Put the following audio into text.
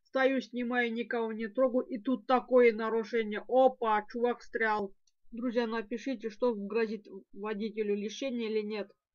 Стою, снимаю, никого не трогаю, и тут такое нарушение. Опа, чувак встрял. Друзья, напишите, что грозит водителю, лишение или нет.